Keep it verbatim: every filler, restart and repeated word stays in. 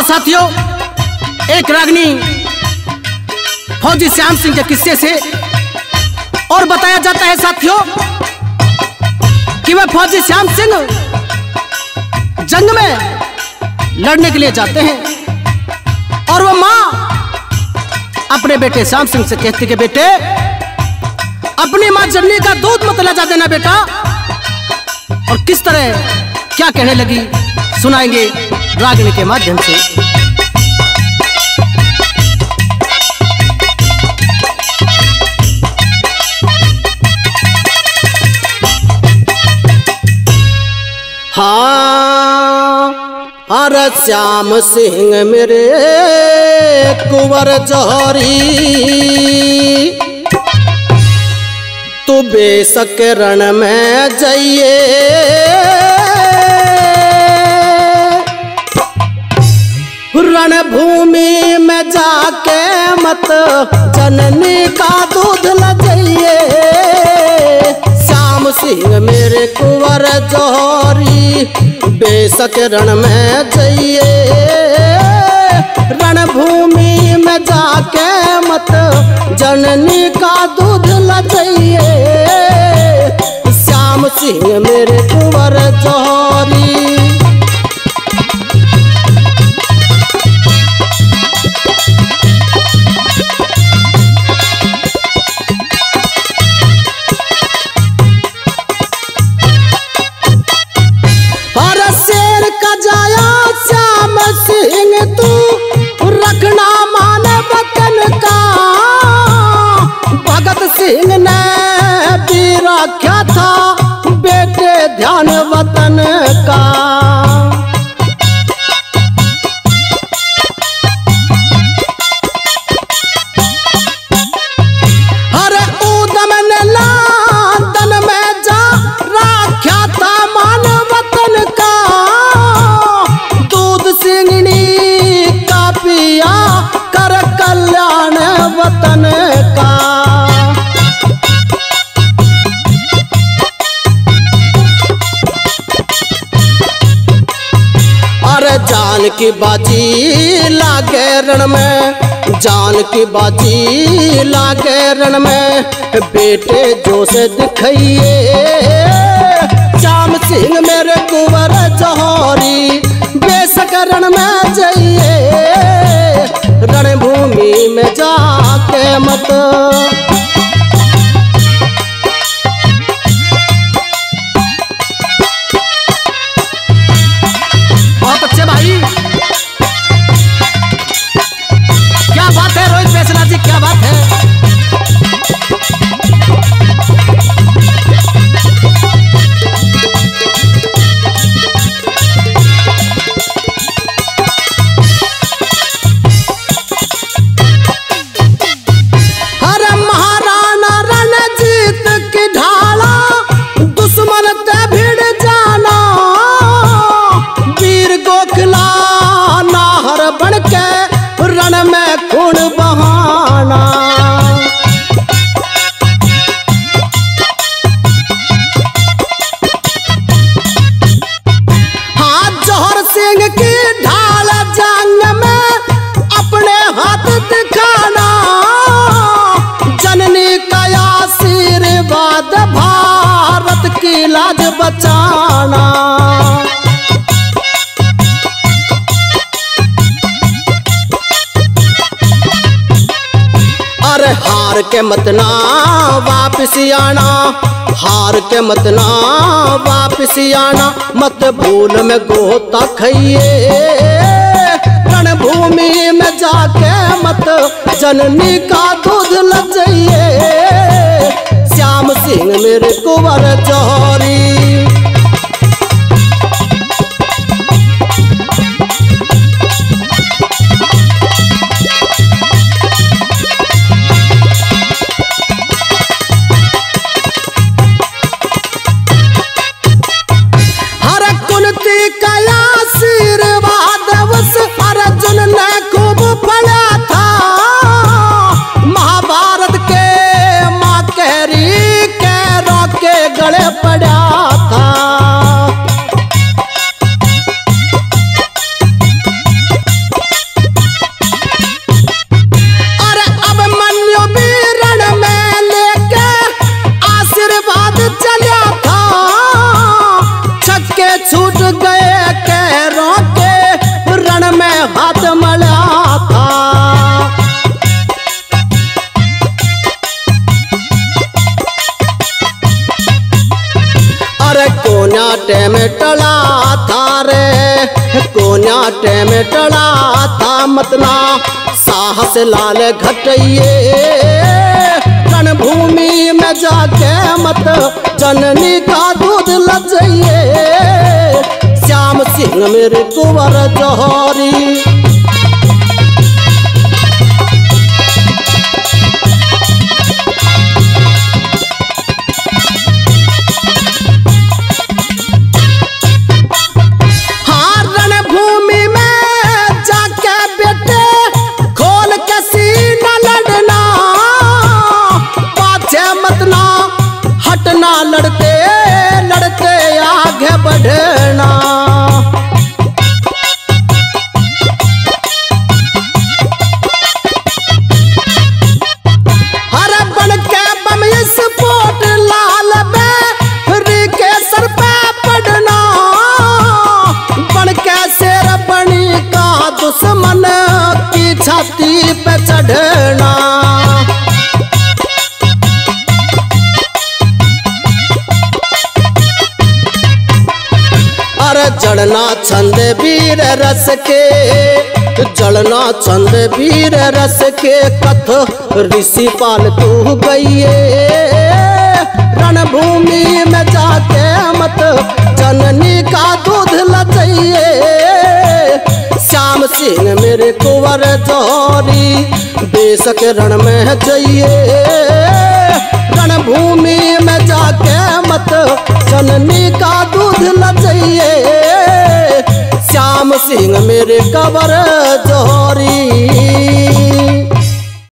साथियों, एक रागनी फौजी श्याम सिंह के किस्से से और बताया जाता है साथियों कि वह फौजी श्याम सिंह जंग में लड़ने के लिए जाते हैं और वह मां अपने बेटे श्याम सिंह से कहती कि बेटे, अपनी मां जननी का दूध मत ले जा देना बेटा। और किस तरह क्या कहने लगी सुनाएंगे रागिनी के माध्यम से। हाँ, अरे श्याम सिंह मेरे कुंवर जौहरी, तू बेशक रण में जाइए, रणभूमि में जाके मत जननी का दूध ल जाइए। श्याम सिंह मेरे कुंवर जौहरी, बेशक रण में जाइए, रणभूमि में जाके मत जननी का दूध ल जाइए। श्याम सिंह मेरे कुंवर जौहरी। सिंह तू रखना मान वतन का, भगत सिंह ने भी रखा था बेटे ध्यान वतन का। अरे ऊधम ने लादन में जा रखा था मान वतन का, पिया कर कल्याण वतन का। अरे जान की बाजी लागे रण में, जान की बाजी लागे रण में, बेटे जोश दिखाइए। श्याम सिंह मेरे कुंवर जौहरी, बेशक रण में जाइए, रणभूमि में जाके मत। बहुत अच्छे भाई, क्या बात है रोहित फैसला जी, क्या बात है। भारत की लाज बचाना। अरे हार के मत ना वापिस आना, हार के मत ना वापिस आना, मत भूल में गोता खाइए, रणभूमि में जाके मत जननी का दूध ल जाइए। श्याम सिंह मेरे कुंवर जौहरी। हर कुंती का आशीर्वाद उस अर्जुन ने खूब पढ़ा था, महाभारत के कोन्या टेम टला था रे, कोन्या टेम टला था मतना साहस लाल घटइए। रणभूमि में जाके मत जननी का दूध लजइए। श्याम सिंह मेरे कुंवर जौहरी। लड़ते लड़ते आगे बढ़ना। हर बन के बम स्पोर्ट लाल बेरी के सर पे पड़ना। बन के शेर बनी का दुश्मन की छाती पे चढ़ना। जड़ना छंद वीर रस के, जड़ना छंद वीर रस के कथ ऋषि पाल तू गईए। रणभूमि में जाके मत जननी का दूध लजइए। श्याम सिंह मेरे कुंवर जौहरी बेशक रण में जइए। रणभूमि में जाके मत जननी का दूध लजइए। श्याम सिंह मेरे कुंवर